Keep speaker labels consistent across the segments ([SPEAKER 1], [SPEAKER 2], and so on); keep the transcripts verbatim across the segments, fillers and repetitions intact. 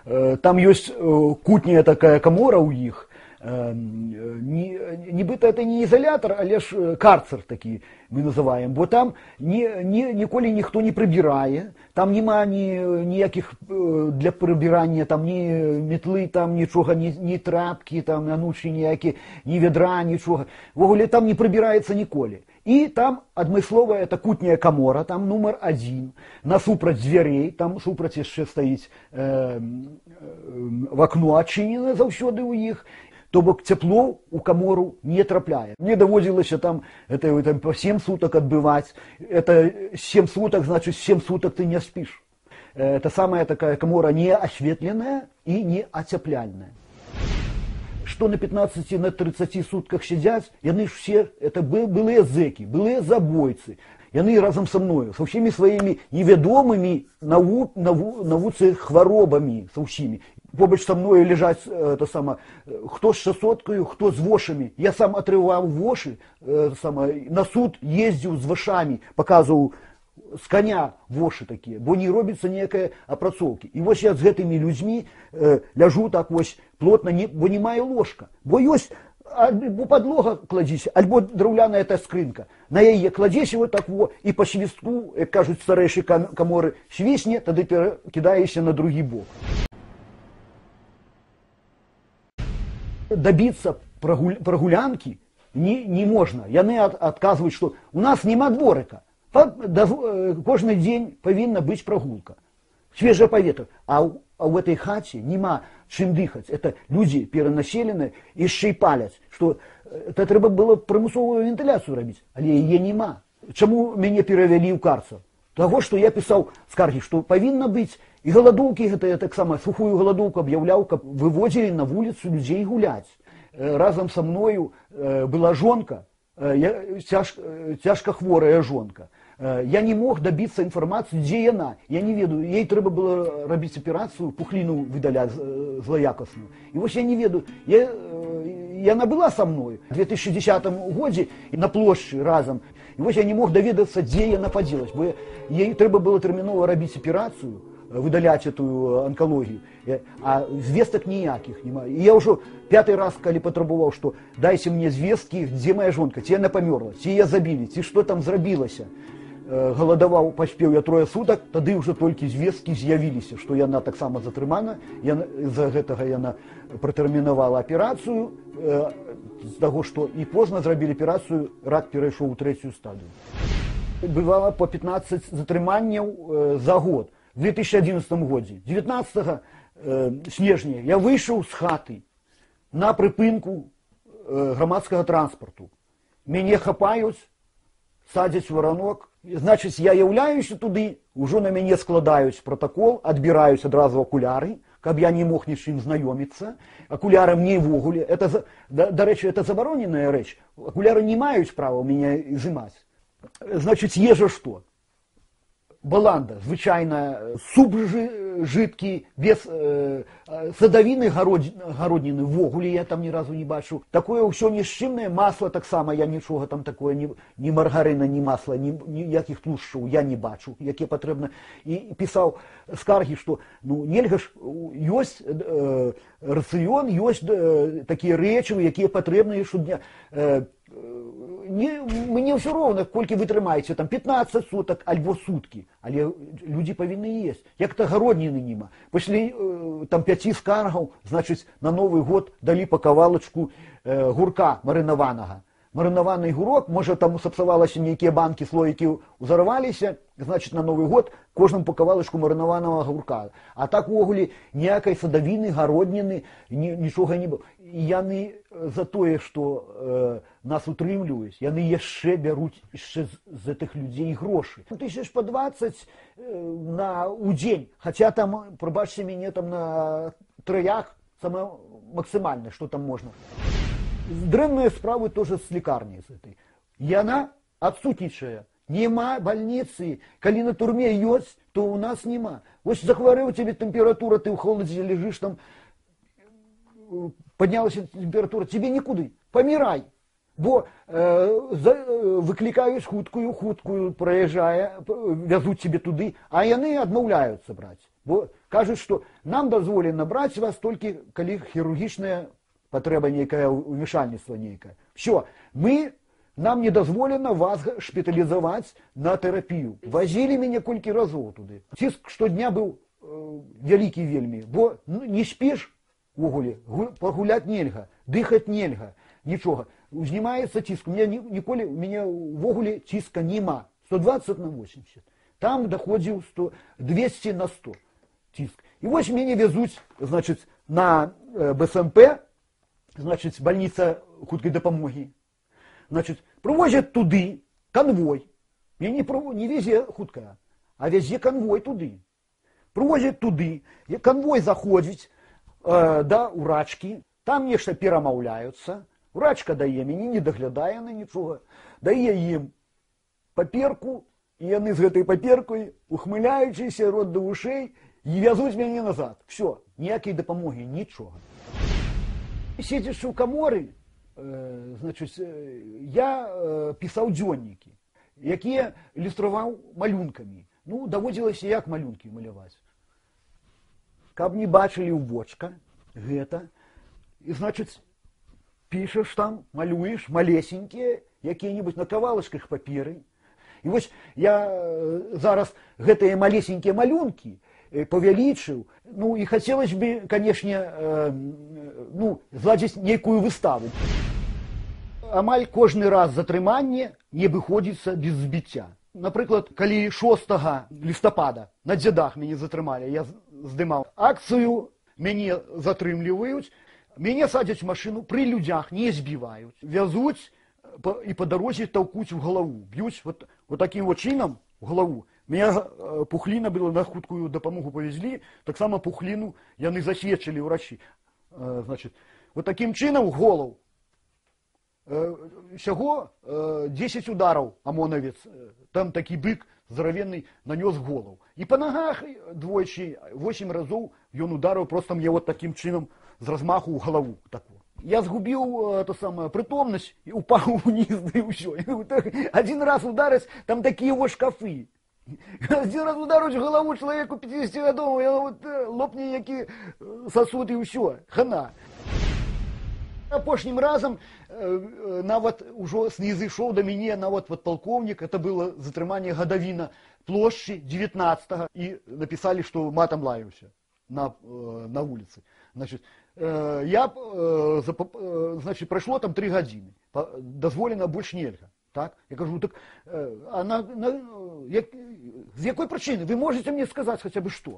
[SPEAKER 1] там есть кутняя такая камора у них. Нібито это не изолятор, а лишь карцер такий ми називаємо, бо там ні, ні, ніколи ніхто не прибирає, там нема ні, ніяких для прибирання, там ні метли, там нічого, ні, ні трапки, там анучі ніякі, ні ведра, нічого. Вогуле там не прибирається ніколи. І там адмыслова это кутняя камора, там номер один, насупраць дзвярэй, там супраць яшчэ стаіць э, э, вакно адчынена заўсёды ў іх. То бок цепло у камору не трапляе. Мне даводзілася там, это, это по семь суток отбывать. Это семь суток, значит семь суток ты не спишь. Это самая такая камора не осветленная и не оцепляльная. Что на пятнадцати, на тридцати сутках сидят, яны ж все, это былые зэки, былые забойцы. Яны разом со мною, со всеми своими неведомыми наву, наву, навуцы хворобами, со всеми. Побач со мною лежать это само, хто з шасоткою, хто з вошами. Я сам отрывал воши, это само, на суд ездил с вошами, показывал с коня воши такие, бо не робится некая опрацовки. И вот я с этими людьми э, ляжу так вот плотно, не, бо не маю ложка. Бо есть альбо подлога кладись, альбо драўляная эта скринка. На яе кладзеш вот так вот, и по свистку, как кажут старейшие каморы, свистне, тогда перекидаешься на другий бок. Добиться прогуля... прогулянки не, не можно. Яны от, отказывают, что у нас нема дворика. Каждый день повинна быть прогулка. Свежее поветрие. А, а в этой хате нема чим дыхать. Это люди перенаселенные и ще й палять. Что это треба было примусовую вентиляцию робить. Але ее нема. Чему меня перевели в карцер? Того, что я писал скарги, что повинно быть. И голодовки, это я так само, сухую голодовку объявлял, как выводили на улицу людей гулять. Разом со мною была жонка, тяж, тяжко хворая жонка. Я не мог добиться информации, где она. Я не ведаю, ей треба было робить операцию, пухлину выдалять злоякостную. И вот я не ведаю, я, и она была со мной в две тысячи десятом году на площади разом. И вот я не мог доведаться, где она находилась. Бо ей треба было терминово робить операцию, выдалять эту онкологию, а звесток ніяких нема. И я уже пятый раз, коли потребовал, что дайте мне звестки, где моя жонка, те она померла, те я забили, те что там зрабілася. Голодовал, поспел я трое суток, тады уже только звестки з'явились, что яна так само затрымана, из-за гэтага яна протэрмінавала операцию, з того, что и поздно зрабили операцию, рак перейшоў у третью стадию. Бывало по пятнадцать затрыманняў за год. В две тысячи одиннадцатом году, девятнадцатого э, снежня, я вышел с хаты на припынку э, громадского транспорту. Меня хапают, садять воронок. Значит, я являюсь туды, уже на меня складаюсь протокол, отбираюсь одразу окуляры, каб я не мог ни с чим знайомиться. Окуляры мне вогуле. Это, до, до речи, это забороненная речь. Окуляры не мають права у меня изымать. Значит, ежа что? Баланда, звичайно, суп жидкий, без э, садовины городнины, вогуле я там ни разу не бачу. Такое все нищимное, масло так само, я нічого там такое, ні, ні маргарина, ні масла, ні, ніяких тлушчаў я не бачу, яке потрібно. І писав скарги, що ну, нельга ж, ёсць э, рацыён, ёсць э, такія рэчывы, якія патрэбныя щодня. Э, Не, мне все ровно, колькі вы трымаеце, там пятнадцать суток альбо сутки, але люди повинны есть. Як-то гародніны нема. Пасля э, там пяти скаргаў, значит, на Новый год дали по кавалачку э, гурка марынаванага. Марынаваны гурок, может там сапсавалася нейкія банки, слоікі узарваліся, значит, на Новый год кожнаму по кавалачку марынаванага гурка. А так увогуле ніякай садавіны, гародніны, нічога не было. І яны за тое, што э, нас утрымліваюць, яны яшчэ бяруць яшчэ з, з гэтых людзей грошы. Тысяч по двадцать э, на у дзень, хаця там, прабачце мяне, там на траях самое максимальное, что там можно. Дрэнныя справы тоже с лекарней з этой. Яна адсутнічае. Нема больницы. Калі на турме ёсць, то у нас нема. Вось захварэў тебе температура, ты ў холадзе лежишь там, поднялась температура, тебе никуды, помирай. Бо э, за, э, выкликаюсь хуткую, хуткую, проезжая, вязут тебе туды, а яны адмаўляюцца браць. Бо Кажуць, што нам дазволена браць вас толькі калі хірургічная патрэба нейкая, ўмешальніцтва нейкае. Все, мы, нам не дазволена вас шпіталізаваць на тэрапію. Вазілі мяне колькі разоў туды. Ціск штодня быў э, вялікі вельмі, бо ну, не спіш увогуле, пагуляць нельга, дыхаць нельга, нічога. Узнімаецца ціск. У мяне ніколі, у мяне увогуле ціска нема. сто двадцать на восемьдесят. Там доходзіў двести на сто ціск. І вось мяне везуць, значыць, на бэ эс эм пэ, значыць, больница хуткай дапамогі. Значыць, прывозяць туды конвой. Мяне не, не везе хуткая, а везе конвой туды. Прывозяць туды, і конвой заходзіць э, да урачкі, там нешта перамаўляюцца. Урачка дае, мяне не даглядае на нічога, дае ім паперку, і яны з гэтай паперкой, ухмыляючыся, рот да вушэй, і вязуць мяне назад. Все, ніякай дапамогі, нічога. Седзячы ў каморы, э, значыць, я э, пісаў дзённікі, якія ілюстраваў малюнкамі. Ну, даводзілася як малюнкі маляваць. Каб не бачылі ў вочка гэта, і, значыць, пішаш там, малюеш малесенькія, якія-небудзь на кавалачках паперы. І вось я зараз гэтыя малесенькія малюнкі павялічыў, ну і хацелось бы, канешне, э, ну, зладзіць нейкую выставу. Амаль кожны раз затрыманне не выходзіцца без збіцця. Напрыклад, калі шостага лістапада на Дзядах мяне затрымалі, я здымаў акцыю, мяне затрымліваюць, мяне садзяць машину, пры людзях не збіваюць, вязуць і па дарозе таўкуць у галаву, б'юць вот, вот таким вот чынам у галаву. Меня э, пухліна была, на хуткую дапамогу павезлі, таксама пухліну яны засведчылі ўрачы. Э, значит, вот таким чынам голаў. Э, всяго э, десять удараў амонавец, э, там такі бык здоровенный нанёс голаў. І па нагах двойчы, восемь разоў ён ударыў просто мне вот таким чынам з размаху ў галаву такую. Я згубіў это самое, прытомнасць і упаў уніз, да і ўсё. Один раз ударыць, там такія вот шкафы. Один раз ударыць галаву чалавеку пятидесятигадовому, я вот лопне які сосуд і ўсё, хана. Апошнім разам э, нават ужо снізышоў да мяне нават подполковник, это было затрыманне гадавіна плошчы девятнадцатого, і написали, што матам лаяўся на, э, на улице. Значит, э, я, э, за, э, значит, прошло там три гадзіны, дазволена больш нельга. Так? Я кажу, так, э, а на, на, як, з якой причины? Вы можете мне сказать хотя бы что?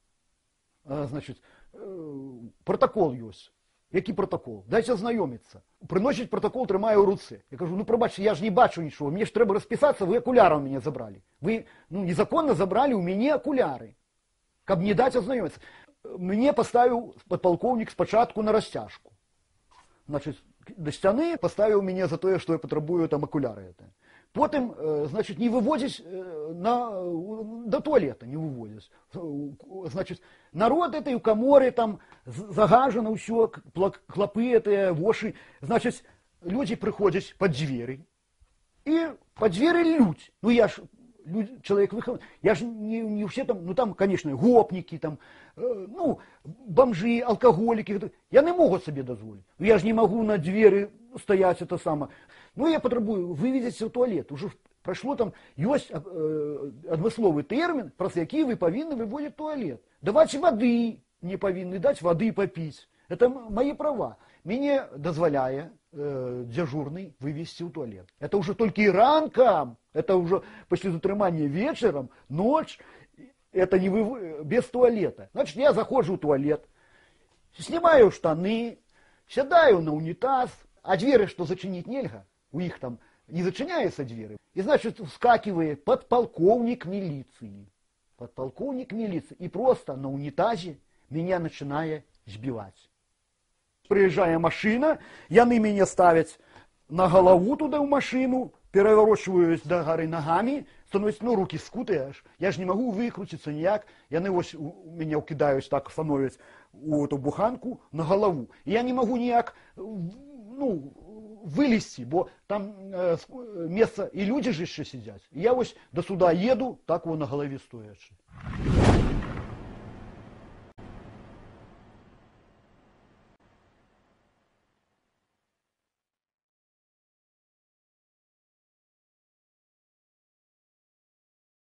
[SPEAKER 1] А, значит, э, протокол ёсць. Які протокол? Дайте ознайомиться. Приносить протокол, тримаю у руце. Я кажу, ну пробачте, я ж не бачу нічого, мені ж треба розписатися, ви окуляри у мене забрали. Ви ну, незаконно забрали у мене окуляри, каб не дати ознайомитися. Мне поставил подполковник спочатку на растяжку. Значит, до стены поставил меня за то, что я потребую там окуляры. Это. Потом, значит, не выводясь на, до туалета, не выводясь. Значит, народ этой у коморы там загажено все, клопы это, воши. Значит, люди приходят под двери. И под двери людь. Ну, я ж, люди, человек выходит, я же не, не все там, ну, там, конечно, гопники, там, э, ну, бомжи, алкоголики. Я не могу себе дозволить. Я же не могу на двери стоять, это самое. Ну, я потребую вывезти в туалет. Уже прошло там, есть э, адмысловый термин, праз які вы повинны выводить в туалет. Давать воды не повинны, дать воды попить. Это мои права. Мне дозволяя э, дежурный вывести в туалет. Это уже только и ранком, это уже после затрымания вечером, ночь, это не вы, без туалета. Значит, я захожу в туалет, снимаю штаны, сядаю на унитаз, а двери, что зачинить нельзя, у них там не зачиняются двери. И, значит, вскакивает подполковник милиции. Подполковник милиции. И просто на унитазе меня начинает сбивать. Приезжая машина, яны меня ставят на голову туда в машину, переворачиваюсь до горы ногами, становятся, ну, руки скутаешь. Я же не могу выкрутиться никак. Яны ось у меня укидаюсь так, становятся у эту буханку на голову. И я не могу никак, ну, вылезти, бо там э, место, и люди же еще сидят. Я ось до сюда еду, так вот на голове стоячи.